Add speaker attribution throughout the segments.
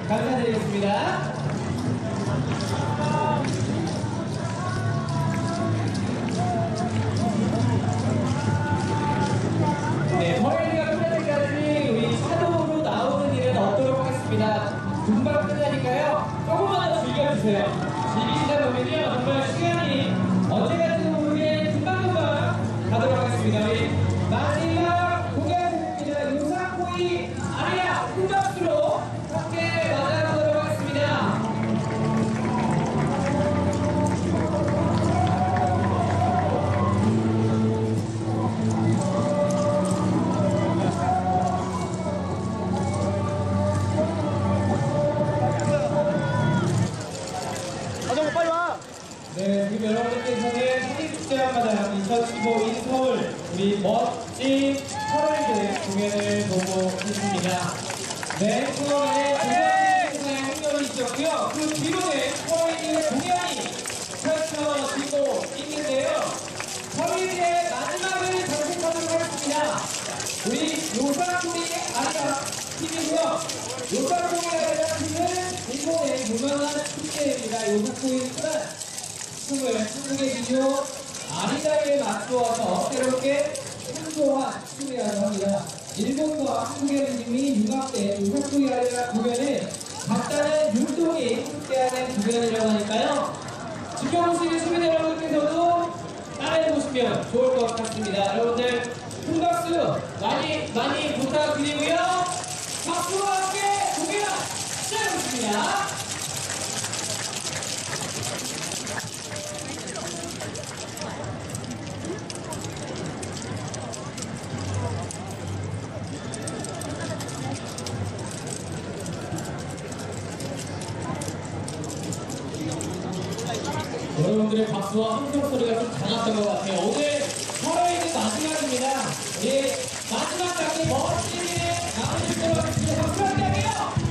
Speaker 1: 감사드리겠습니다. 네, 퍼레이드가 끝날 때까지 우리 차도로 나오는 일은 없도록 하겠습니다. 금방 끝나니까요. 조금만 더 즐겨주세요. 즐기시다 보면요. 정말 시간이 언제 갈지도 모르게 금방금방 가도록 하겠습니다. 우리 마지막 공연입니다. 요사코이 아리아 큰 박수로 함께 맞아보도록 하겠습니다.
Speaker 2: 빨리 와!
Speaker 1: 네, 지금 여러분들께서는 사진축제마다 2015 인서울 우리 멋진 퍼레이드 공연을 보고 계십니다. 네, 처음에 조선시대 행렬이 있었고요. 그 뒤로는 퍼레이드 공연이 펼쳐지고 있는데요. 퍼레이드의 마지막을 장식하도록 하겠습니다. 우리 요사코이 아리아 팀이고요. 요사코이 아리아 팀은 일본의 유명한 축제입니다. 요사코이는 춤을 한국의 기조 아리다에 맞추어서 새롭게 창조한 춤이라고 합니다. 일본과 한국의 느낌이 융합된 요사코이 아리아 공연은 각자는 율동이 함께하는 공연이라고 하니까요. 지켜보시는 시민 여러분께서도 따라해보시면 좋을 것 같습니다. 여러분들 큰 박수 많이 부탁드리고요. 박수와 함께 공연 시작하겠습니다. 여러분들의 박수와 함성 소리가 좀 작았던 것 같아요. 오늘 퍼레이드 마지막입니다. 예, 마지막 장면 멋지게 나와주시도록 하겠습니다. 박수 함께 할게요!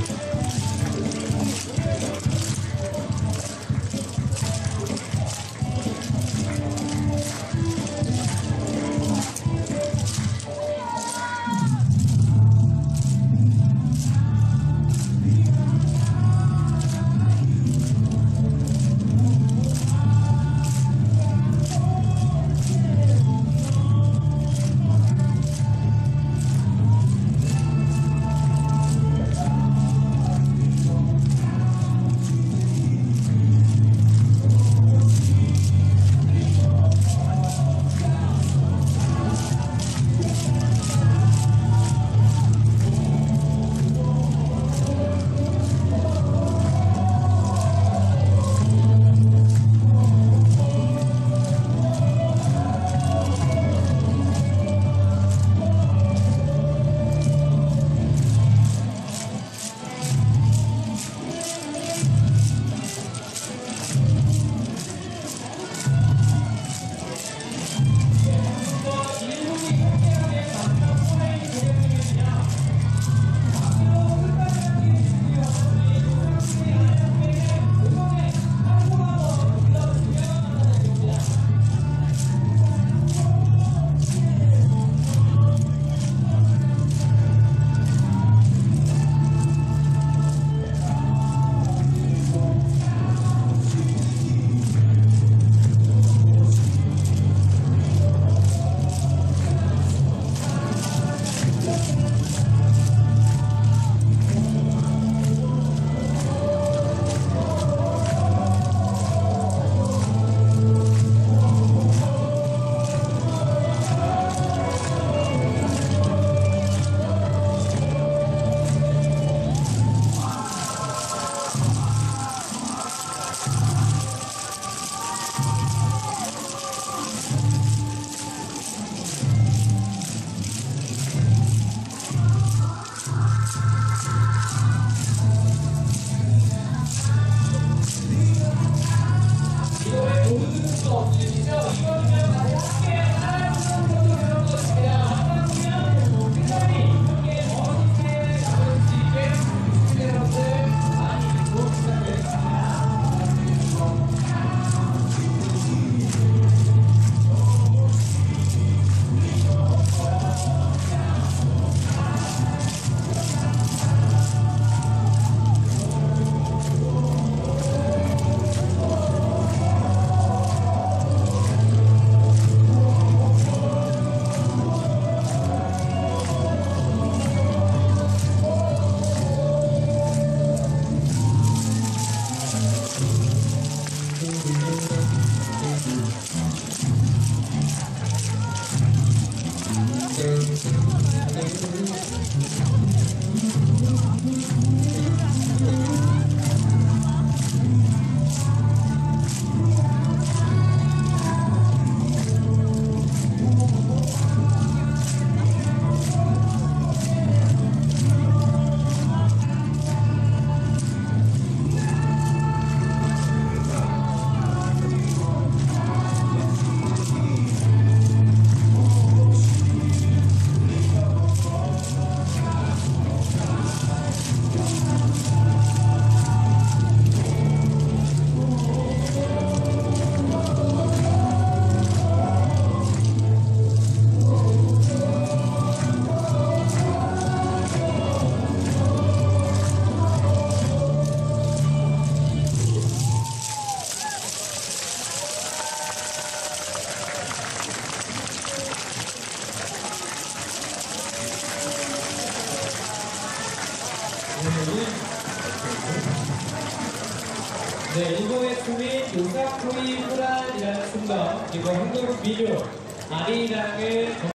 Speaker 1: 네, 일본의 춤인 요사코이 후란이라는 춤과 그리고 한국 민요 아리랑을